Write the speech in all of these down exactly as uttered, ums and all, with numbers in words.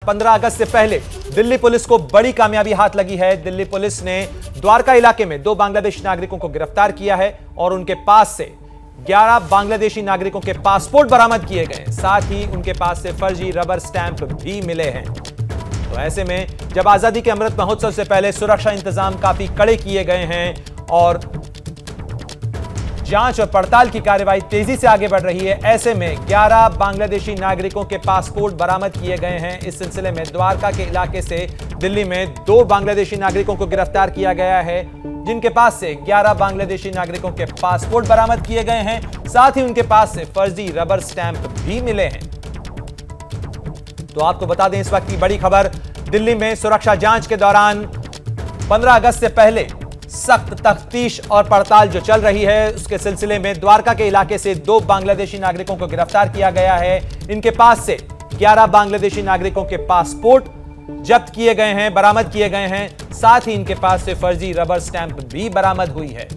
पंद्रह अगस्त से पहले दिल्ली पुलिस को बड़ी कामयाबी हाथ लगी है। दिल्ली पुलिस ने द्वारका इलाके में दो बांग्लादेशी नागरिकों को गिरफ्तार किया है और उनके पास से ग्यारह बांग्लादेशी नागरिकों के पासपोर्ट बरामद किए गए। साथ ही उनके पास से फर्जी रबर स्टैंप भी मिले हैं। तो ऐसे में जब आजादी के अमृत महोत्सव से पहले सुरक्षा इंतजाम काफी कड़े किए गए हैं और जांच और पड़ताल की कार्रवाई तेजी से आगे बढ़ रही है, ऐसे में ग्यारह बांग्लादेशी नागरिकों के पासपोर्ट बरामद किए गए हैं। इस सिलसिले में द्वारका के इलाके से दिल्ली में दो बांग्लादेशी नागरिकों को गिरफ्तार किया गया है, जिनके पास से ग्यारह बांग्लादेशी नागरिकों के पासपोर्ट बरामद किए गए हैं। साथ ही उनके पास से फर्जी रबर स्टैंप भी मिले हैं। तो आपको बता दें, इस वक्त की बड़ी खबर, दिल्ली में सुरक्षा जांच के दौरान पंद्रह अगस्त से पहले सख्त तफ्तीश और पड़ताल जो चल रही है, उसके सिलसिले में द्वारका के इलाके से दो बांग्लादेशी नागरिकों को गिरफ्तार किया गया है। इनके पास से ग्यारह बांग्लादेशी नागरिकों के पासपोर्ट जब्त किए गए हैं, बरामद किए गए हैं। साथ ही इनके पास से फर्जी रबर स्टैंप भी बरामद हुई है।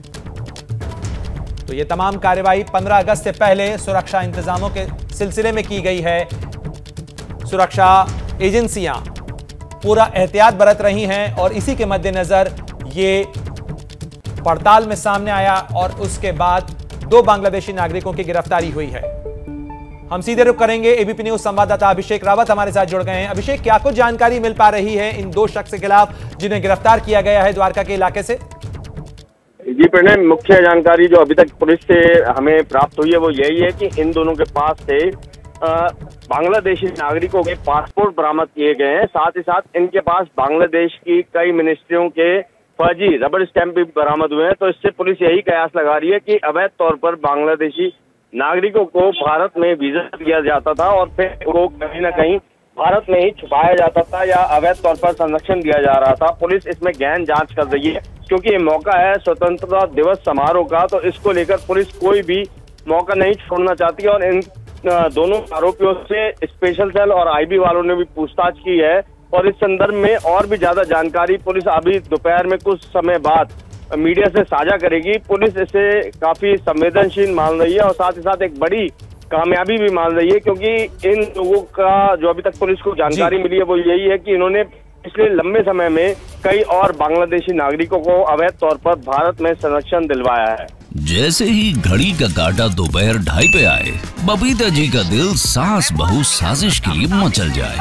तो यह तमाम कार्रवाई पंद्रह अगस्त से पहले सुरक्षा इंतजामों के सिलसिले में की गई है। सुरक्षा एजेंसियां पूरा एहतियात बरत रही हैं और इसी के मद्देनजर ये पड़ताल में सामने आया और उसके बाद दो बांग्लादेशी नागरिकों की गिरफ्तारी हुई है। हम सीधे रुख करेंगे, एबीपी न्यूज संवाददाता अभिषेक रावत हमारे साथ जुड़ गए हैं। अभिषेक, क्या कुछ जानकारी मिल पा रही है इन दो शख्स के खिलाफ जिन्हें गिरफ्तार किया गया है द्वारका के इलाके से? जी प्रणय, मुख्य जानकारी जो अभी तक पुलिस से हमें प्राप्त हुई है वो यही है कि इन दोनों के पास से बांग्लादेशी नागरिकों के पासपोर्ट बरामद किए गए हैं। साथ ही साथ इनके पास बांग्लादेश की कई मिनिस्ट्रियों के फर्जी रबर स्टैंप भी बरामद हुए हैं। तो इससे पुलिस यही कयास लगा रही है कि अवैध तौर पर बांग्लादेशी नागरिकों को भारत में वीजा दिया जाता था और फिर वो कहीं ना कहीं भारत में ही छुपाया जाता था या अवैध तौर पर संरक्षण दिया जा रहा था। पुलिस इसमें गहन जांच कर रही है क्योंकि ये मौका है स्वतंत्रता दिवस समारोह का, तो इसको लेकर पुलिस कोई भी मौका नहीं छोड़ना चाहती और इन दोनों आरोपियों से स्पेशल सेल और आईबी वालों ने भी पूछताछ की है। और इस संदर्भ में और भी ज्यादा जानकारी पुलिस अभी दोपहर में कुछ समय बाद मीडिया से साझा करेगी। पुलिस इसे काफी संवेदनशील मान रही है और साथ ही साथ एक बड़ी कामयाबी भी मान रही है क्योंकि इन लोगों का जो अभी तक पुलिस को जानकारी मिली है वो यही है कि इन्होंने पिछले लंबे समय में कई और बांग्लादेशी नागरिकों को अवैध तौर पर भारत में संरक्षण दिलवाया है। जैसे ही घड़ी का काटा दोपहर ढाई पे आए, बबीता जी का दिल सास बहू साजिश के लिए मचल जाए।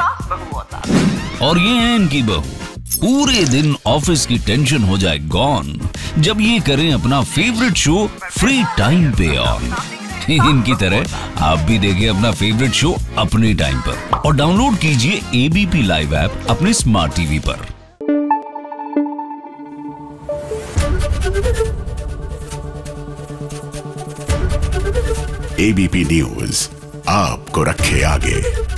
और ये है इनकी बहू, पूरे दिन ऑफिस की टेंशन हो जाए गॉन जब ये करें अपना फेवरेट शो फ्री टाइम पे ऑन। इनकी तरह आप भी देखिए अपना फेवरेट शो अपने टाइम पर और डाउनलोड कीजिए एबीपी लाइव ऐप अपने स्मार्ट टीवी पर। एबीपी न्यूज आपको रखे आगे।